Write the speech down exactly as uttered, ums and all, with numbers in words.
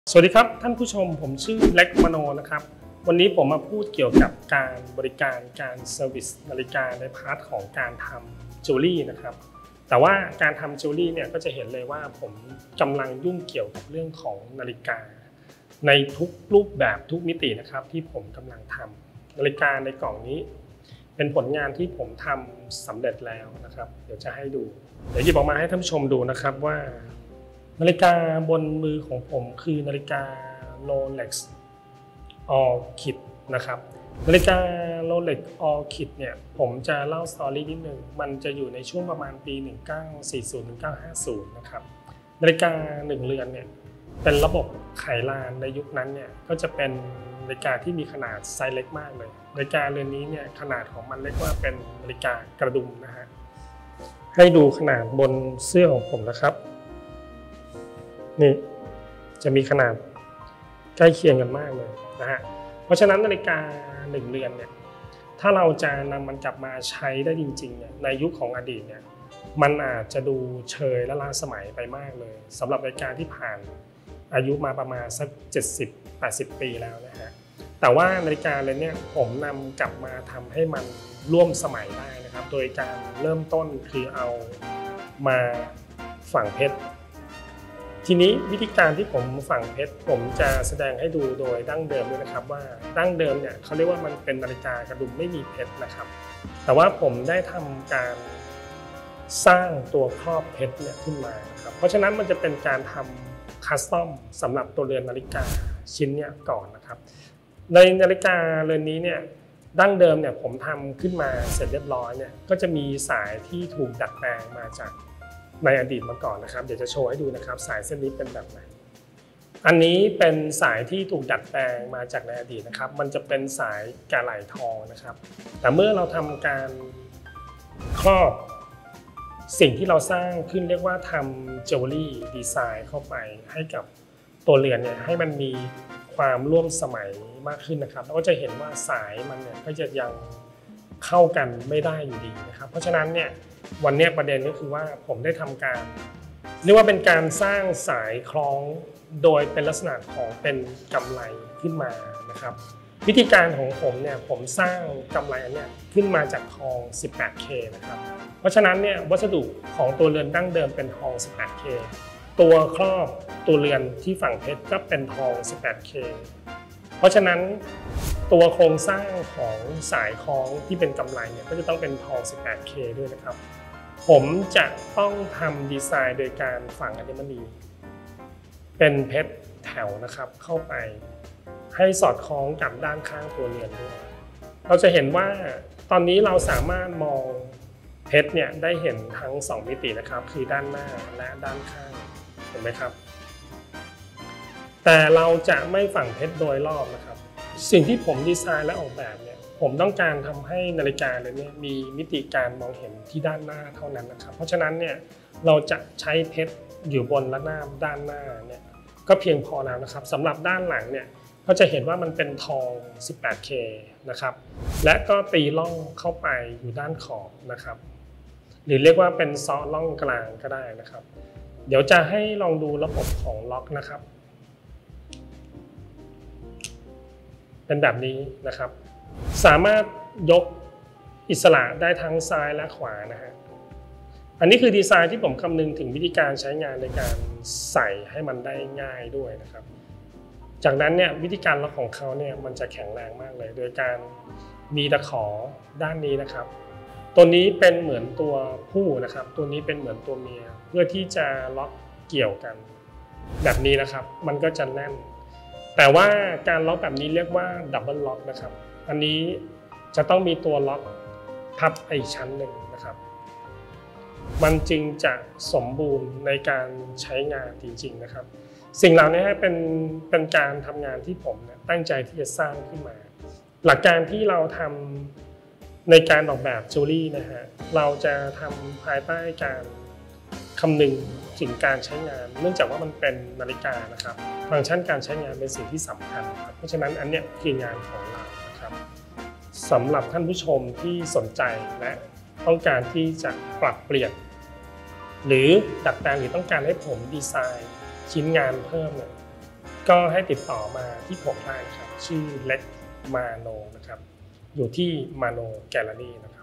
สวัสดีครับท่านผู้ชมผมชื่อเล็กมโนนะครับวันนี้ผมมาพูดเกี่ยวกับการบริการการเซอร์วิสนาฬิกาในพาร์ทของการทำจิวเวลรี่นะครับแต่ว่าการทำจิวเวลรี่เนี่ยก็จะเห็นเลยว่าผมกำลังยุ่งเกี่ยวกับเรื่องของนาฬิกาในทุกรูปแบบทุกมิตินะครับที่ผมกำลังทำนาฬิกาในกล่องนี้เป็นผลงานที่ผมทำสำเร็จแล้วนะครับเดี๋ยวจะให้ดูเดี๋ยวหยิบออกมาให้ท่านผู้ชมดูนะครับว่านาฬิกาบนมือของผมคือนาฬิกา Rolex Orchid นะครับนาฬิกา Rolex Orchid เนี่ยผมจะเล่าสตอรี่นิดนึงมันจะอยู่ในช่วงประมาณปีหนึ่งเก้าสี่ศูนย์ถึงหนึ่งเก้าห้าศูนย์นะครับนาฬิกาหนึ่งเรือนเนี่ยเป็นระบบไขลานในยุคนั้นเนี่ยก็จะเป็นนาฬิกาที่มีขนาดไซส์เล็กมากเลยนาฬิกาเรือนนี้เนี่ยขนาดของมันเรียกว่าเป็นนาฬิกากระดุมนะฮะให้ดูขนาดบนเสื้อของผมนะครับนี่จะมีขนาดใกล้เคียงกันมากเลยนะฮะเพราะฉะนั้นนาฬิกาหนึ่งเรือนเนี่ยถ้าเราจะนำมันกลับมาใช้ได้จริงๆเนี่ยในยุคของอดีตเนี่ยมันอาจจะดูเชยและล้าสมัยไปมากเลยสำหรับนาฬิกาที่ผ่านอายุมาประมาณสัก เจ็ดสิบถึงแปดสิบ ปีแล้วนะฮะแต่ว่านาฬิกาเลยเนี่ยผมนำกลับมาทำให้มันร่วมสมัยได้นะครับโดยการเริ่มต้นคือเอามาฝังเพชรทีนี้วิธีการที่ผมฝังเพชรผมจะแสดงให้ดูโดยดั้งเดิมด้วยนะครับว่าดั้งเดิมเนี่ยเขาเรียกว่ามันเป็นนาฬิกากระดุมไม่มีเพชรนะครับแต่ว่าผมได้ทำการสร้างตัวครอบเพชรเนี่ยขึ้นมาครับเพราะฉะนั้นมันจะเป็นการทำคัสตอมสำหรับตัวเรือนนาฬิกาชิ้นเนี่ยก่อนนะครับในนาฬิกาเรือนนี้เนี่ยดั้งเดิมเนี่ยผมทำขึ้นมาเสร็จเรียบร้อยเนี่ยก็จะมีสายที่ถูกดัดแปลงมาจากในอดีตมาก่อนนะครับเดี๋ยวจะโชว์ให้ดูนะครับสายเส้นนี้เป็นแบบไหนอันนี้เป็นสายที่ถูกดัดแปลงมาจากในอดีตนะครับมันจะเป็นสายกะไหล่ทองนะครับแต่เมื่อเราทำการครอบสิ่งที่เราสร้างขึ้นเรียกว่าทำจิวเวลรี่ดีไซน์เข้าไปให้กับตัวเรือนเนี่ยให้มันมีความร่วมสมัยมากขึ้นนะครับแล้วก็จะเห็นว่าสายมันเนี่ยก็จะยังเข้ากันไม่ได้อยู่ดีนะครับเพราะฉะนั้นเนี่ยวันนี้ประเด็นก็คือว่าผมได้ทำการเรียกว่าเป็นการสร้างสายคล้องโดยเป็นลักษณะของเป็นกำไลขึ้นมานะครับวิธีการของผมเนี่ยผมสร้างกำไลอันนี้ขึ้นมาจากทอง สิบแปดเค นะครับเพราะฉะนั้นเนี่ยวัสดุของตัวเรือนดั้งเดิมเป็นทอง สิบแปดเค ตัวครอบตัวเรือนที่ฝังเพชรก็เป็นทอง สิบแปดเค เพราะฉะนั้นตัวโครงสร้างของสายคล้องที่เป็นกำไลเนี่ยก็จะต้องเป็นทอง สิบแปดเค ด้วยนะครับผมจะต้องทำดีไซน์โดยการฝังอัญมณีเป็นเพชรแถวนะครับเข้าไปให้สอดคล้องกับด้านข้างตัวเรือนด้วยเราจะเห็นว่าตอนนี้เราสามารถมองเพชรเนี่ยได้เห็นทั้งสองมิตินะครับคือด้านหน้าและด้านข้างเห็นไหมครับแต่เราจะไม่ฝังเพชรโดยรอบนะครับสิ่งที่ผมดีไซน์และออกแบบเนี่ยผมต้องการทำให้นาฬิกาเลยเนี่ยมีมิติการมองเห็นที่ด้านหน้าเท่านั้นนะครับเพราะฉะนั้นเนี่ยเราจะใช้เพชรอยู่บนระนาบด้านหน้าเนี่ยก็เพียงพอแล้วนะครับสำหรับด้านหลังเนี่ยก็จะเห็นว่ามันเป็นทอง สิบแปดเค นะครับและก็ตีร่องเข้าไปอยู่ด้านขอบนะครับหรือเรียกว่าเป็นซอร่องกลางก็ได้นะครับเดี๋ยวจะให้ลองดูระบบของล็อกนะครับเป็นแบบนี้นะครับสามารถยกอิสระได้ทั้งซ้ายและขวานะฮะอันนี้คือดีไซน์ที่ผมคำนึงถึงวิธีการใช้งานในการใส่ให้มันได้ง่ายด้วยนะครับจากนั้นเนี่ยวิธีการล็อกของเขาเนี่ยมันจะแข็งแรงมากเลยโดยการมีตะขอด้านนี้นะครับตัวนี้เป็นเหมือนตัวผู้นะครับตัวนี้เป็นเหมือนตัวเมียเพื่อที่จะล็อกเกี่ยวกันแบบนี้นะครับมันก็จะแน่นแต่ว่าการล็อกแบบนี้เรียกว่าดับเบิลล็อกนะครับอันนี้จะต้องมีตัวล็อกทับอีกชั้นหนึ่งนะครับมันจึงจะสมบูรณ์ในการใช้งานจริงๆนะครับสิ่งเหล่านี้เป็นเป็นการทำงานที่ผมตั้งใจที่จะสร้างขึ้นมาหลักการที่เราทำในการออกแบบจิวเวลรี่นะฮะเราจะทำภายใต้การคำนึงถึงการใช้งานเนื่องจากว่ามันเป็นนาฬิกานะครับฟังก์ชันการใช้งานเป็นสิ่งที่สำคัญครับเพราะฉะนั้นอันนี้คืองานของเรานะครับสำหรับท่านผู้ชมที่สนใจและต้องการที่จะปรับเปลี่ยนหรือดัดแปลงหรือต้องการให้ผมดีไซน์ชิ้นงานเพิ่มเนี่ยผก็ให้ติดต่อมาที่ผมได้นะครับชื่อเล็กมาโนนะครับอยู่ที่มาโนแกลเลอรี่นะครับ